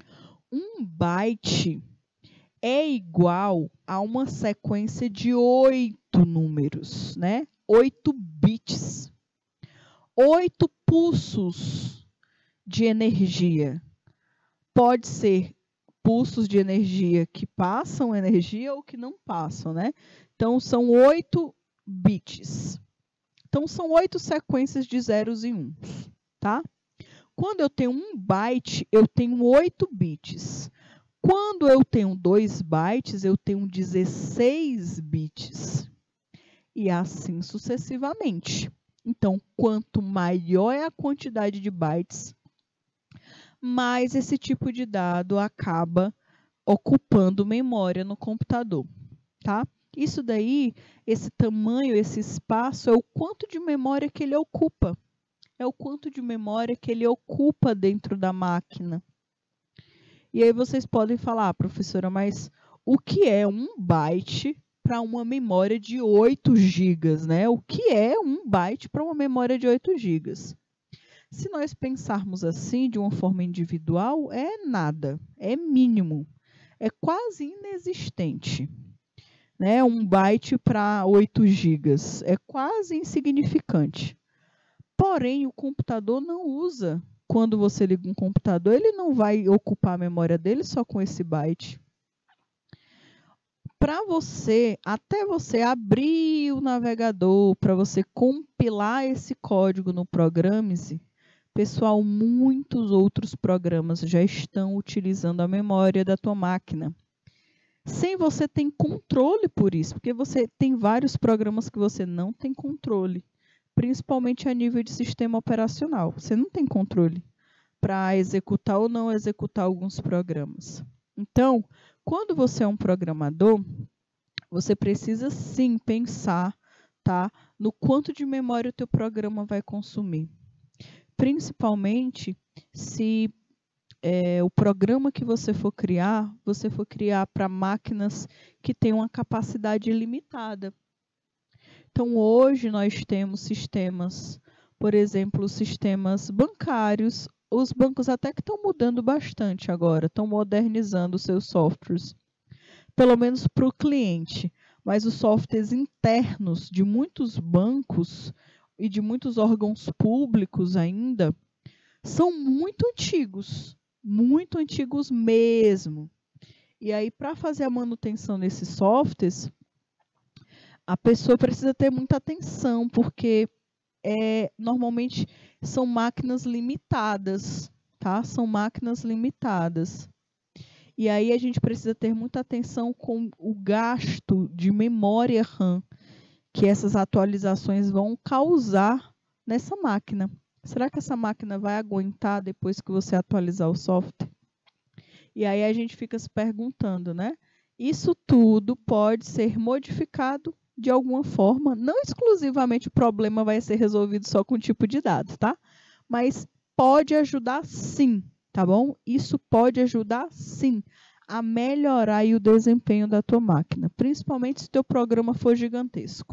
[SPEAKER 1] um byte é igual a uma sequência de oito números, né? Oito bits. Oito pulsos de energia. Pode ser pulsos de energia que passam energia ou que não passam, né? Então, são oito bits. Então, são oito sequências de zeros e uns, tá? Quando eu tenho um byte, eu tenho oito bits. Quando eu tenho dois bytes, eu tenho dezesseis bits. E assim sucessivamente. Então, quanto maior é a quantidade de bytes, mais esse tipo de dado acaba ocupando memória no computador, tá? Isso daí, esse tamanho, esse espaço, é o quanto de memória que ele ocupa. É o quanto de memória que ele ocupa dentro da máquina. E aí vocês podem falar, ah, professora, mas o que é um byte para uma memória de oito gigas, né? O que é um byte para uma memória de oito gigas? Se nós pensarmos assim, de uma forma individual, é nada, é mínimo, é quase inexistente. Né? Um byte para oito gigas, é quase insignificante. Porém, o computador não usa. Quando você liga um computador, ele não vai ocupar a memória dele só com esse byte. Para você, até você abrir o navegador, para você compilar esse código no Programe-se, pessoal, muitos outros programas já estão utilizando a memória da tua máquina. Sem você ter controle por isso, porque você tem vários programas que você não tem controle, principalmente a nível de sistema operacional. Você não tem controle para executar ou não executar alguns programas. Então, quando você é um programador, você precisa sim pensar, tá, no quanto de memória o teu programa vai consumir. Principalmente se é, o programa que você for criar, você for criar para máquinas que têm uma capacidade limitada. Então, hoje nós temos sistemas, por exemplo, sistemas bancários. Os bancos até que estão mudando bastante agora, estão modernizando os seus softwares, pelo menos para o cliente. Mas os softwares internos de muitos bancos e de muitos órgãos públicos ainda são muito antigos, muito antigos mesmo. E aí, para fazer a manutenção desses softwares, a pessoa precisa ter muita atenção, porque é, normalmente são máquinas limitadas, tá? São máquinas limitadas. E aí a gente precisa ter muita atenção com o gasto de memória RAM que essas atualizações vão causar nessa máquina. Será que essa máquina vai aguentar depois que você atualizar o software? E aí a gente fica se perguntando, né? Isso tudo pode ser modificado de alguma forma. Não exclusivamente o problema vai ser resolvido só com o tipo de dados, tá? Mas pode ajudar sim, tá bom? Isso pode ajudar sim a melhorar aí o desempenho da tua máquina, principalmente se o teu programa for gigantesco.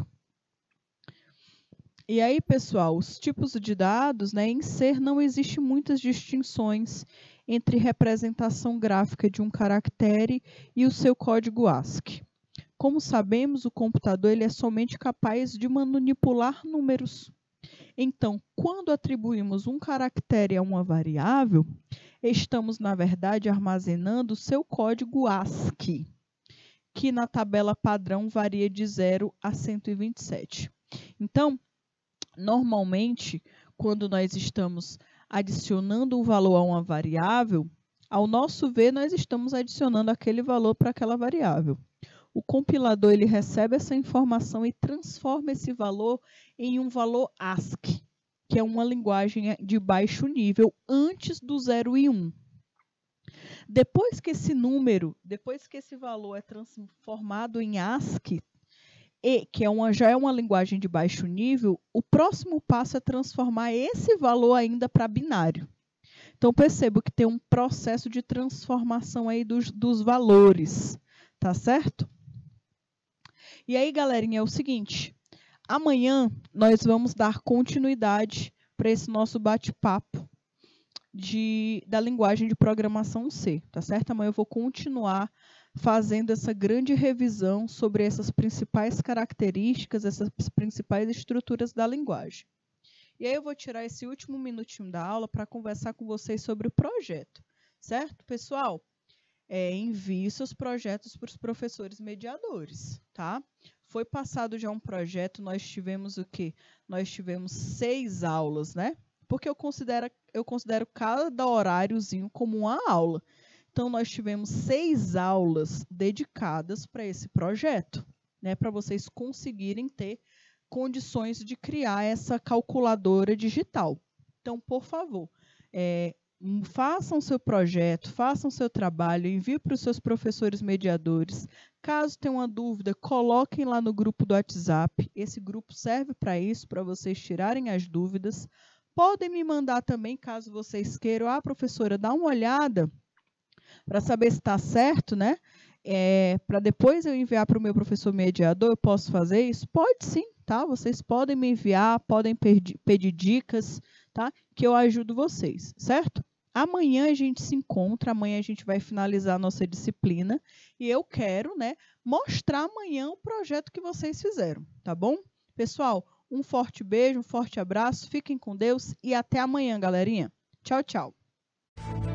[SPEAKER 1] E aí, pessoal, os tipos de dados, né, em C não existe muitas distinções entre representação gráfica de um caractere e o seu código ASCII. Como sabemos, o computador ele é somente capaz de manipular números. Então, quando atribuímos um caractere a uma variável, estamos, na verdade, armazenando o seu código ASCII, que na tabela padrão varia de zero a cento e vinte e sete. Então, normalmente, quando nós estamos adicionando um valor a uma variável, ao nosso ver, nós estamos adicionando aquele valor para aquela variável. O compilador ele recebe essa informação e transforma esse valor em um valor ASCII, que é uma linguagem de baixo nível, antes do zero e um. Depois que esse número, depois que esse valor é transformado em ASCII, e, que é uma, já é uma linguagem de baixo nível, o próximo passo é transformar esse valor ainda para binário. Então, percebo que tem um processo de transformação aí dos, dos valores, tá certo? E aí, galerinha, é o seguinte, amanhã nós vamos dar continuidade para esse nosso bate-papo de, da linguagem de programação C, tá certo? Amanhã eu vou continuar fazendo essa grande revisão sobre essas principais características, essas principais estruturas da linguagem. E aí eu vou tirar esse último minutinho da aula para conversar com vocês sobre o projeto, certo? Pessoal, é, envie seus projetos para os professores mediadores, tá? Foi passado já um projeto, nós tivemos o quê? Nós tivemos seis aulas, né? Porque eu considero, eu considero cada horáriozinho como uma aula. Então, nós tivemos seis aulas dedicadas para esse projeto, né? Para vocês conseguirem ter condições de criar essa calculadora digital. Então, por favor, é, façam seu projeto, façam seu trabalho, envie para os seus professores mediadores. Caso tenham uma dúvida, coloquem lá no grupo do WhatsApp. Esse grupo serve para isso, para vocês tirarem as dúvidas. Podem me mandar também, caso vocês queiram. Ah, professora, dá uma olhada para saber se está certo, né? É, para depois eu enviar para o meu professor mediador, eu posso fazer isso? Pode sim, tá? Vocês podem me enviar, podem pedir, pedir dicas, tá? Que eu ajudo vocês, certo? Amanhã a gente se encontra, amanhã a gente vai finalizar a nossa disciplina e eu quero, né, mostrar amanhã o projeto que vocês fizeram, tá bom? Pessoal, um forte beijo, um forte abraço, fiquem com Deus e até amanhã, galerinha. Tchau, tchau.